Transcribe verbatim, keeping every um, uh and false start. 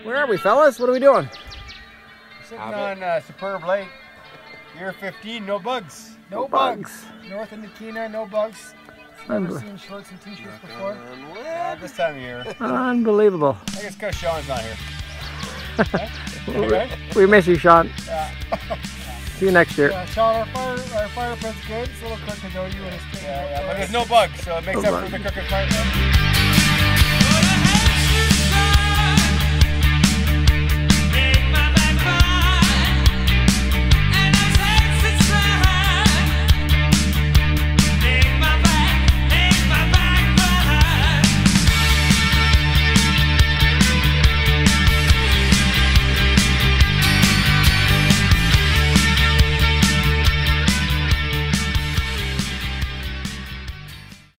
Where are we, fellas? What are we doing? Sitting on uh, Superb Lake, year fifteen, no bugs. No, no bugs. bugs. North in Nikina, no bugs. Never seen shorts and t-shirts before. Yeah, this time of year. Unbelievable. I guess because Sean's not here. Okay? We miss you, Sean. Yeah. See you next year. Yeah, Sean, our fire, our fire pit's good. It's a little quick to go. You and his kid. Yeah, yeah, but there's no bugs, so it makes no up bugs. for the crooked fire pit.